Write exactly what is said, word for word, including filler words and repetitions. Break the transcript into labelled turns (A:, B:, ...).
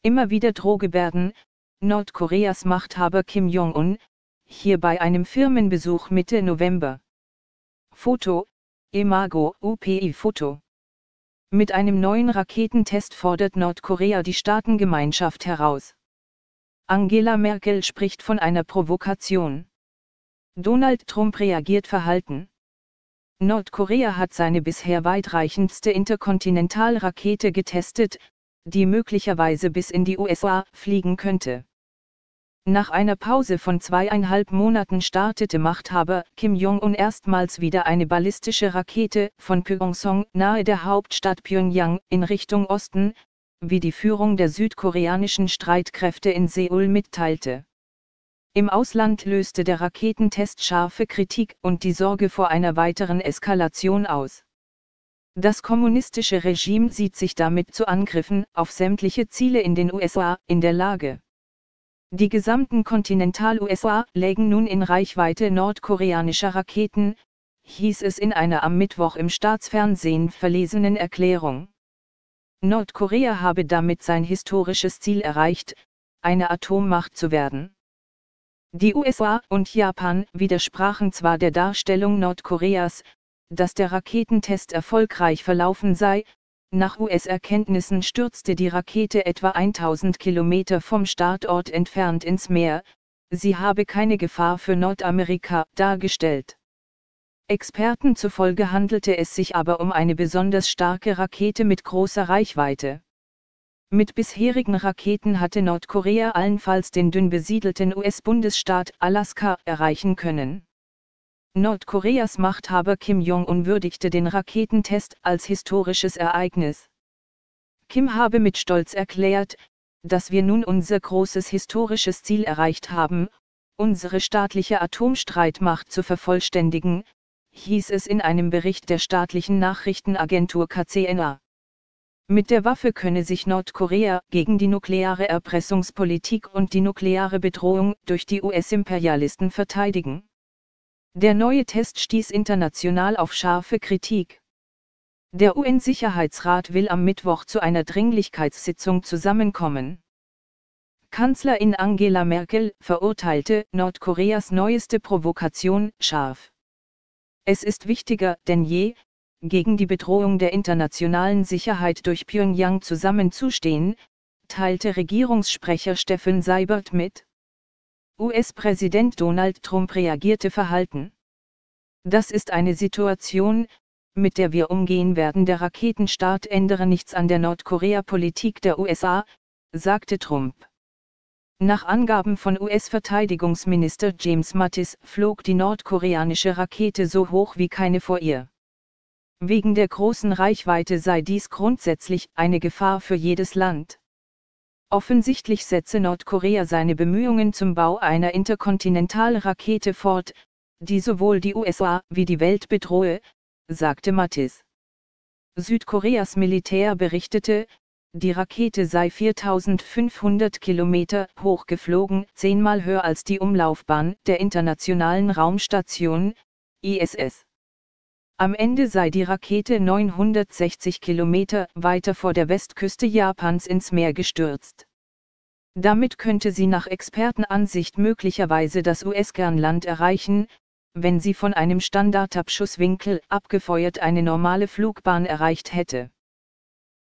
A: Immer wieder Drohgebärden Nordkoreas Machthaber Kim Jong-un, hier bei einem Firmenbesuch Mitte November. Foto, Imago U P I-Foto. Mit einem neuen Raketentest fordert Nordkorea die Staatengemeinschaft heraus. Angela Merkel spricht von einer Provokation. Donald Trump reagiert verhalten. Nordkorea hat seine bisher weitreichendste Interkontinentalrakete getestet, die möglicherweise bis in die U S A fliegen könnte. Nach einer Pause von zweieinhalb Monaten startete Machthaber Kim Jong-un erstmals wieder eine ballistische Rakete von Pyeongchang nahe der Hauptstadt Pyongyang in Richtung Osten, wie die Führung der südkoreanischen Streitkräfte in Seoul mitteilte. Im Ausland löste der Raketentest scharfe Kritik und die Sorge vor einer weiteren Eskalation aus. Das kommunistische Regime sieht sich damit zu Angriffen auf sämtliche Ziele in den U S A in der Lage. Die gesamten Kontinental-U S A lägen nun in Reichweite nordkoreanischer Raketen, hieß es in einer am Mittwoch im Staatsfernsehen verlesenen Erklärung. Nordkorea habe damit sein historisches Ziel erreicht, eine Atommacht zu werden. Die U S A und Japan widersprachen zwar der Darstellung Nordkoreas, dass der Raketentest erfolgreich verlaufen sei. Nach U S-Erkenntnissen stürzte die Rakete etwa tausend Kilometer vom Startort entfernt ins Meer, sie habe keine Gefahr für Nordamerika dargestellt. Experten zufolge handelte es sich aber um eine besonders starke Rakete mit großer Reichweite. Mit bisherigen Raketen hatte Nordkorea allenfalls den dünn besiedelten U S-Bundesstaat Alaska erreichen können. Nordkoreas Machthaber Kim Jong-un würdigte den Raketentest als historisches Ereignis. Kim habe mit Stolz erklärt, dass wir nun unser großes historisches Ziel erreicht haben, unsere staatliche Atomstreitmacht zu vervollständigen, hieß es in einem Bericht der staatlichen Nachrichtenagentur K C N A. Mit der Waffe könne sich Nordkorea gegen die nukleare Erpressungspolitik und die nukleare Bedrohung durch die U S-Imperialisten verteidigen. Der neue Test stieß international auf scharfe Kritik. Der U N-Sicherheitsrat will am Mittwoch zu einer Dringlichkeitssitzung zusammenkommen. Kanzlerin Angela Merkel verurteilte Nordkoreas neueste Provokation scharf. Es ist wichtiger denn je, gegen die Bedrohung der internationalen Sicherheit durch Pyongyang zusammenzustehen, teilte Regierungssprecher Stephen Seibert mit. U S-Präsident Donald Trump reagierte verhalten. Das ist eine Situation, mit der wir umgehen werden. Der Raketenstart ändere nichts an der Nordkorea-Politik der U S A, sagte Trump. Nach Angaben von U S-Verteidigungsminister James Mattis flog die nordkoreanische Rakete so hoch wie keine vor ihr. Wegen der großen Reichweite sei dies grundsätzlich eine Gefahr für jedes Land. Offensichtlich setze Nordkorea seine Bemühungen zum Bau einer Interkontinentalrakete fort, die sowohl die U S A wie die Welt bedrohe, sagte Mattis. Südkoreas Militär berichtete, die Rakete sei viertausendfünfhundert Kilometer hoch geflogen, zehnmal höher als die Umlaufbahn der Internationalen Raumstation, I S S. Am Ende sei die Rakete neunhundertsechzig Kilometer weiter vor der Westküste Japans ins Meer gestürzt. Damit könnte sie nach Expertenansicht möglicherweise das U S-Kernland erreichen, wenn sie von einem Standardabschusswinkel abgefeuert eine normale Flugbahn erreicht hätte.